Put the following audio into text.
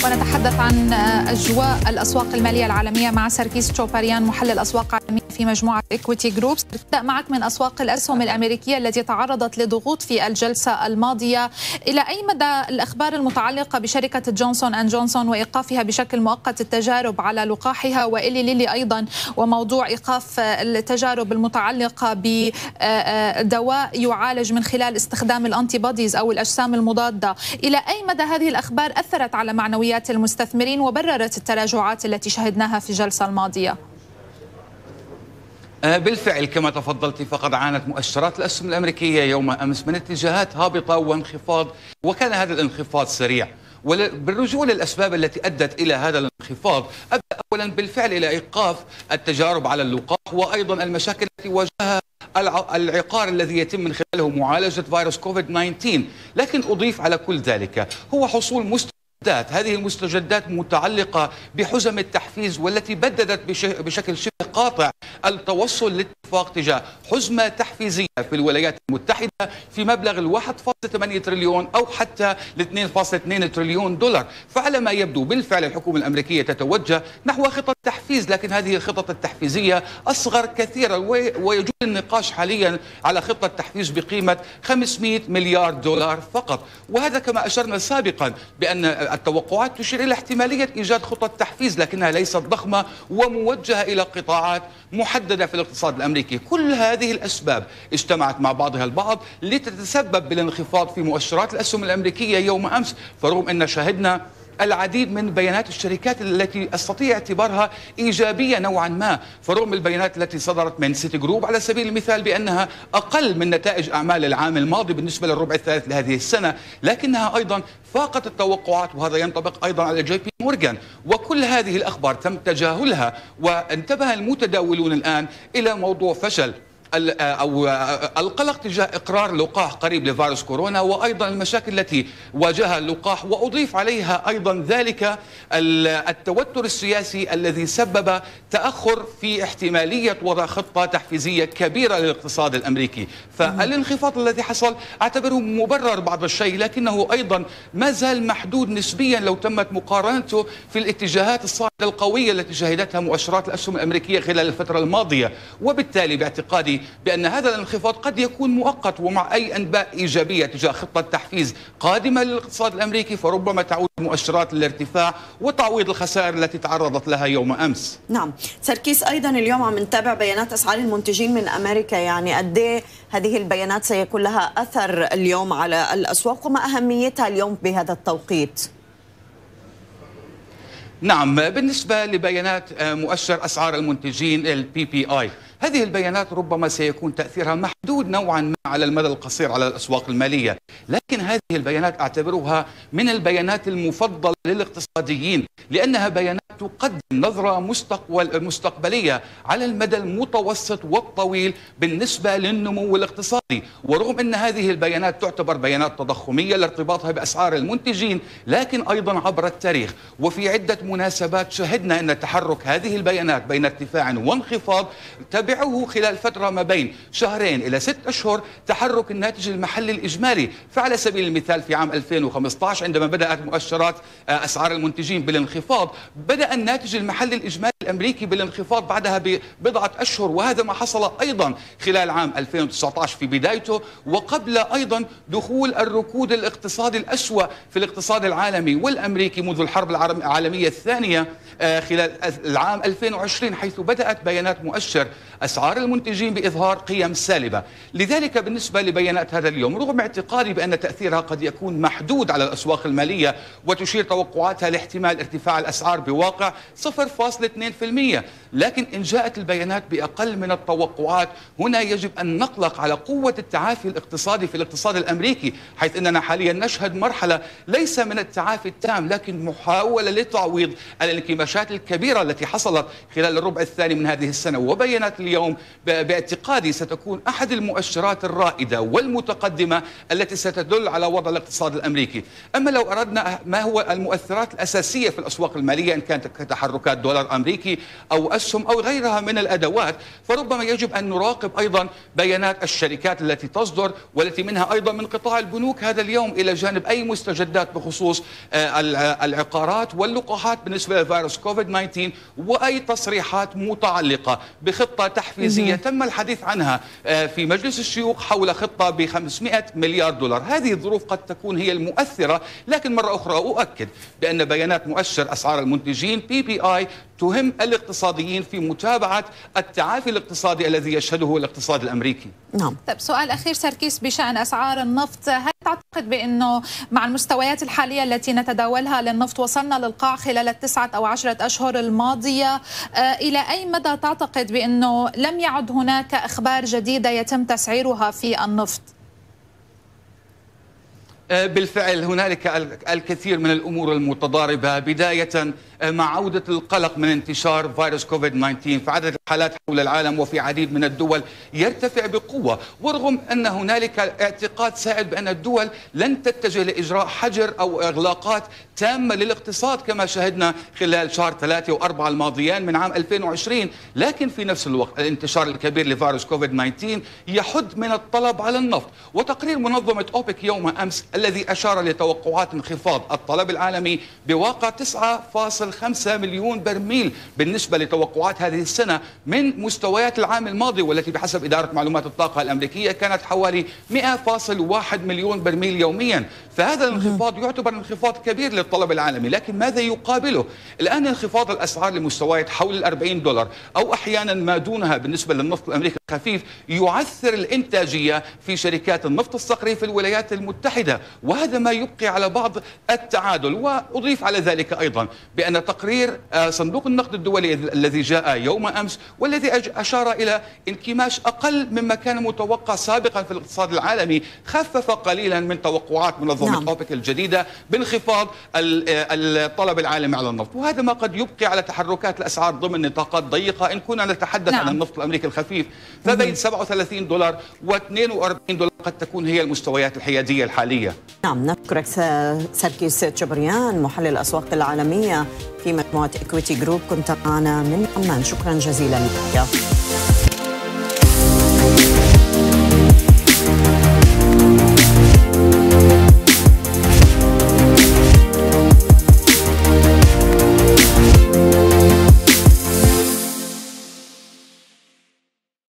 ونتحدث عن أجواء الأسواق المالية العالمية مع سركيس تشوباريان محلل أسواق عالمية في مجموعة إكويتي جروبس. نبدأ معك من أسواق الأسهم الأمريكية التي تعرضت لضغوط في الجلسة الماضية. إلى أي مدى الأخبار المتعلقة بشركة جونسون أند جونسون وإيقافها بشكل مؤقت التجارب على لقاحها وإلي ليلي أيضا وموضوع إيقاف التجارب المتعلقة بدواء يعالج من خلال استخدام الأنتي بوديز أو الأجسام المضادة، إلى أي مدى هذه الأخبار أثرت على معنويات المستثمرين وبررت التراجعات التي شهدناها في الجلسة الماضية؟ بالفعل كما تفضلت فقد عانت مؤشرات الأسهم الأمريكية يوم أمس من اتجاهات هابطة وانخفاض، وكان هذا الانخفاض سريع. بالرجوع للأسباب التي أدت إلى هذا الانخفاض، أبدأ أولا بالفعل إلى إيقاف التجارب على اللقاح وأيضا المشاكل التي واجهها العقار الذي يتم من خلاله معالجة فيروس كوفيد-19. لكن أضيف على كل ذلك هو حصول مستجدات، هذه المستجدات متعلقة بحزم التحفيز والتي بددت بشكل شبه قاطع التوصل لاتفاق تجاه حزمة تحفيزية في الولايات المتحدة في مبلغ ال 1.8 تريليون أو حتى ل 2.2 تريليون دولار. فعلى ما يبدو بالفعل الحكومة الأمريكية تتوجه نحو خطط تحفيز، لكن هذه الخطط التحفيزية أصغر كثيرا ويجوز النقاش حاليا على خطة تحفيز بقيمة 500 مليار دولار فقط. وهذا كما أشرنا سابقا بأن التوقعات تشير إلى احتمالية إيجاد خطة تحفيز، لكنها ليست ضخمة وموجهة إلى قطاعات محددة في الاقتصاد الأمريكي. كل هذه الأسباب اجتمعت مع بعضها البعض لتتسبب بالانخفاض في مؤشرات الأسهم الأمريكية يوم أمس، فرغم أن شهدنا العديد من بيانات الشركات التي استطيع اعتبارها ايجابيه نوعا ما، فرغم البيانات التي صدرت من سيتي جروب على سبيل المثال بانها اقل من نتائج اعمال العام الماضي بالنسبه للربع الثالث لهذه السنه، لكنها ايضا فاقت التوقعات، وهذا ينطبق ايضا على جي بي مورغان. وكل هذه الاخبار تم تجاهلها، وانتبه المتداولون الان الى موضوع فشل أو القلق تجاه إقرار لقاح قريب لفيروس كورونا وأيضا المشاكل التي واجهها اللقاح، وأضيف عليها أيضا ذلك التوتر السياسي الذي سبب تأخر في احتمالية وضع خطة تحفيزية كبيرة للاقتصاد الأمريكي. فالانخفاض الذي حصل أعتبره مبرر بعض الشيء، لكنه أيضا ما زال محدود نسبيا لو تمت مقارنته في الاتجاهات الصاعدة القوية التي شهدتها مؤشرات الأسهم الأمريكية خلال الفترة الماضية. وبالتالي باعتقادي بأن هذا الانخفاض قد يكون مؤقت، ومع أي أنباء إيجابية تجاه خطة تحفيز قادمة للاقتصاد الأمريكي فربما تعود مؤشرات للارتفاع وتعويض الخسائر التي تعرضت لها يوم أمس. نعم سركيس، أيضا اليوم عم نتابع بيانات أسعار المنتجين من أمريكا، يعني قد ايه هذه البيانات سيكون لها أثر اليوم على الأسواق وما أهميتها اليوم بهذا التوقيت؟ نعم، بالنسبة لبيانات مؤشر أسعار المنتجين البي بي آي، هذه البيانات ربما سيكون تأثيرها محدود نوعا ما على المدى القصير على الأسواق المالية، لكن هذه البيانات أعتبرها من البيانات المفضلة للاقتصاديين، لأنها بيانات تقدم نظرة مستقبلية على المدى المتوسط والطويل بالنسبة للنمو الاقتصادي. ورغم أن هذه البيانات تعتبر بيانات تضخمية لارتباطها بأسعار المنتجين، لكن أيضا عبر التاريخ وفي عدة مناسبات شهدنا أن تحرك هذه البيانات بين ارتفاع وانخفاض تبعه خلال فترة ما بين 2 إلى 6 أشهر تحرك الناتج المحلي الإجمالي. فعلى سبيل المثال في عام 2015 عندما بدأت مؤشرات أسعار المنتجين بالانخفاض، بدأ الناتج المحلي الإجمالي الأمريكي بالانخفاض بعدها ببضعة أشهر، وهذا ما حصل أيضا خلال عام 2019 في بدايته، وقبل أيضا دخول الركود الاقتصادي الأسوأ في الاقتصاد العالمي والأمريكي منذ الحرب العالمية الثانية خلال العام 2020، حيث بدأت بيانات مؤشر أسعار المنتجين بإظهار قيم سالبة. لذلك بالنسبة لبيانات هذا اليوم، رغم اعتقادي بأن تأثيرها قد يكون محدود على الأسواق المالية وتشير توقعاتها لاحتمال ارتفاع الأسعار بواقع 0.2%، لكن إن جاءت البيانات بأقل من التوقعات هنا يجب أن نقلق على قوة التعافي الاقتصادي في الاقتصاد الأمريكي، حيث أننا حاليا نشهد مرحلة ليس من التعافي التام لكن محاولة لتعويض الانكماشات الكبيرة التي حصلت خلال الربع الثاني من هذه السنة. وبيانات اليوم باعتقادي ستكون أحد المؤشرات الرائدة والمتقدمة التي ستدل على وضع الاقتصاد الأمريكي. أما لو أردنا ما هو المؤثرات الأساسية في الأسواق المالية إن كانت كتحركات دولار أمريكي الأمريكي أو أسهم أو غيرها من الأدوات، فربما يجب أن نراقب أيضا بيانات الشركات التي تصدر والتي منها أيضا من قطاع البنوك هذا اليوم، إلى جانب أي مستجدات بخصوص العقارات واللقاحات بالنسبة لفيروس كوفيد-19 وأي تصريحات متعلقة بخطة تحفيزية تم الحديث عنها في مجلس الشيوخ حول خطة ب$500 مليار. هذه الظروف قد تكون هي المؤثرة، لكن مرة أخرى أؤكد بأن بيانات مؤشر أسعار المنتجين PPI تهم الاقتصاديين في متابعة التعافي الاقتصادي الذي يشهده الاقتصاد الأمريكي. نعم. طيب سؤال أخير سركيس بشأن أسعار النفط، هل تعتقد بأنه مع المستويات الحالية التي نتداولها للنفط وصلنا للقاع خلال 9 أو 10 أشهر الماضية، إلى أي مدى تعتقد بأنه لم يعد هناك أخبار جديدة يتم تسعيرها في النفط؟ بالفعل هنالك الكثير من الأمور المتضاربة، بداية مع عودة القلق من انتشار فيروس كوفيد-19، فعدد الحالات حول العالم وفي عديد من الدول يرتفع بقوة، ورغم أن هنالك اعتقاد سائد بأن الدول لن تتجه لإجراء حجر أو إغلاقات تامة للاقتصاد كما شهدنا خلال شهر 3 و4 الماضيان من عام 2020، لكن في نفس الوقت الانتشار الكبير لفيروس كوفيد-19 يحد من الطلب على النفط. وتقرير منظمة أوبك يوم أمس الذي أشار لتوقعات انخفاض الطلب العالمي بواقع 9.5 مليون برميل بالنسبة لتوقعات هذه السنة من مستويات العام الماضي، والتي بحسب إدارة معلومات الطاقة الأمريكية كانت حوالي 100.1 مليون برميل يوميا. فهذا الانخفاض يعتبر انخفاض كبير للطلب العالمي، لكن ماذا يقابله؟ الآن انخفاض الأسعار لمستويات حول $40 أو أحيانا ما دونها بالنسبة للنفط الأمريكي الخفيف يعثر الإنتاجية في شركات النفط الصقري في الولايات المتحدة، وهذا ما يبقي على بعض التعادل. وأضيف على ذلك أيضا بأن تقرير صندوق النقد الدولي الذي جاء يوم أمس والذي أشار إلى انكماش أقل مما كان متوقع سابقا في الاقتصاد العالمي خفف قليلا من توقعات منظمة أوبك الجديدة بانخفاض الطلب العالمي على النفط، وهذا ما قد يبقي على تحركات الأسعار ضمن نطاقات ضيقة. إن كنا نتحدث عن النفط الأمريكي الخفيف فبين $37 و$42 قد تكون هي المستويات الحيادية الحالية. نعم، نشكرك سركيس تشوبريان محلل الأسواق العالمية في مجموعة إكويتي جروب، كنت معنا من عمان، شكرا جزيلا لك.